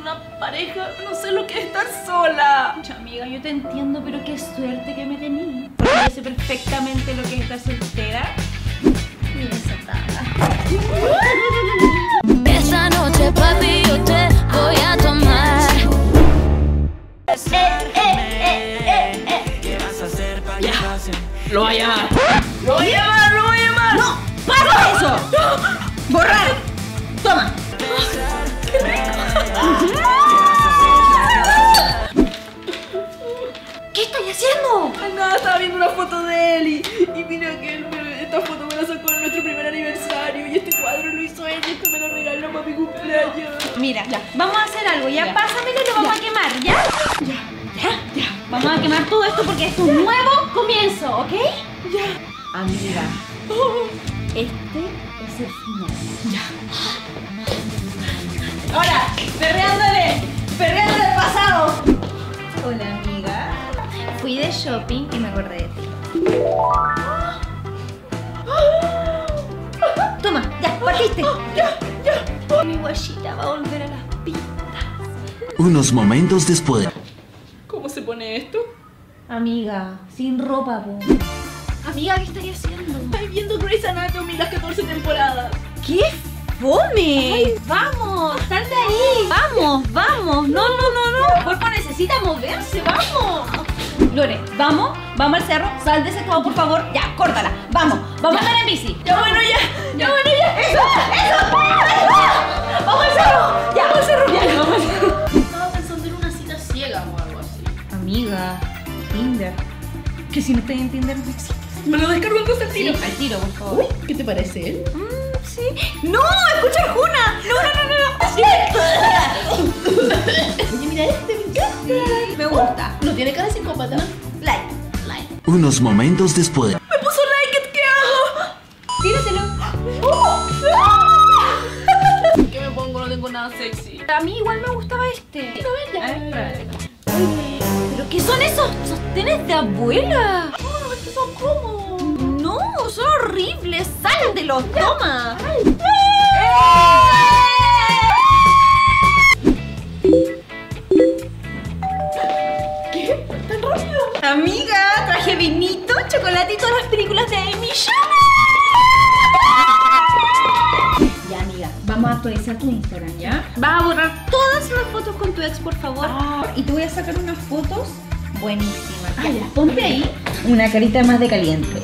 una pareja, no sé lo que es estar sola. Mucha amiga, yo te entiendo, pero qué suerte que me tení. Porque yo sé perfectamente lo que es estar soltera. Bien desatada. Esta noche, papi, yo te voy a tomar. ¿Qué vas a hacer para que pase? Lo voy a llamar. Lo voy a llamar, lo voy a llamar. ¡No! ¡Para eso! ¡Borrar! ¡Toma! ¡Qué rico! ¿Qué estáis haciendo? Nada, estaba viendo una foto de él y mira que esta foto me la sacó en nuestro primer aniversario y este cuadro lo hizo él y esto me lo regaló para mi cumpleaños. Mira, ya, vamos a hacer algo, ya, pásamelo y lo vamos a quemar, ¿ya? Ya. Vamos a quemar todo esto porque es un nuevo comienzo, ¿ok? Ya. Amiga, este es el final. Ya. Ahora, perreándole el pasado. Hola, amiga. Fui de shopping y me acordé de ti. Toma, ya, partiste. Ya. Mi guachita va a volver a las pistas. Unos momentos después. ¿Cómo se pone esto? Amiga, sin ropa, po. Amiga, ¿qué estarías haciendo? Estoy viendo Grey's Anatomy las 14 temporadas. ¿Qué fome? Ay, vamos, sal de ahí. Vamos. No. El cuerpo necesita moverse, vamos. Lore, vamos al cerro. Sal de ese estado, por favor. Ya, córtala. Vamos a andar en bici. Ya bueno, ya. ¡Eso! ¡Vamos al cerro! ¡Ya! ¡Vamos al cerro! Estaba pensando en una cita ciega o algo así. Amiga, Tinder. Que si no estás en Tinder no existe. Me lo descargo entonces al tiro. Sí, al tiro, por favor. Uy, ¿qué te parece él? Sí. ¡No! ¡Escucha Arjuna! No. Sí. Oye, mira este, me encanta. Me gusta. No tiene cara de psicópata. Like. Unos momentos después. Me puso like, ¿qué hago? Tíratelo. ¿Qué me pongo? No tengo nada sexy. A mí igual me gustaba este. A ver, ya. ¿Pero qué son esos sostenes de abuela? Oh, estos son cómodos. No, son horribles. ¡Sáldelos! ¡Toma! ¿Qué? ¿Tan rápido? Amiga, traje vinito, chocolate y todas las películas de Amy Schumer. Ya, amiga, vamos a actualizar tu Instagram, ¿ya? Vas a borrar todas las fotos con tu ex, por favor. Y te voy a sacar unas fotos buenísimas. Ya, ponte ahí una carita más de caliente.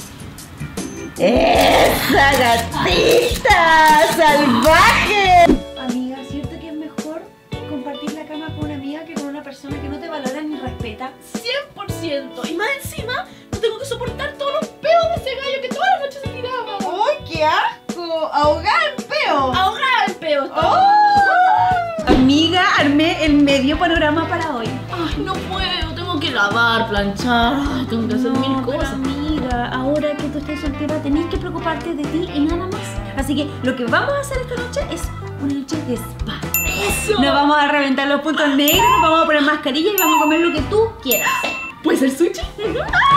¡Esa gatita salvaje! Amiga, ¿cierto que es mejor compartir la cama con una amiga que con una persona que no te valora ni respeta? 100%. Y más encima, no tengo que soportar todos los peos de ese gallo que todas las noches se tiraba. ¡Uy, qué asco! ¡Ahogar el peo! Ahogada el peo. Amiga, armé el medio panorama para hoy. Ay, no puedo. Tengo que lavar, planchar. Ay, tengo que hacer mil pero cosas. amiga, ahora que tú estás soltera tenés que preocuparte de ti y nada más. Así que lo que vamos a hacer esta noche es una noche de spa. ¡Eso! Nos vamos a reventar los puntos negros, nos vamos a poner mascarilla y vamos a comer lo que tú quieras. ¿Puede ser sushi?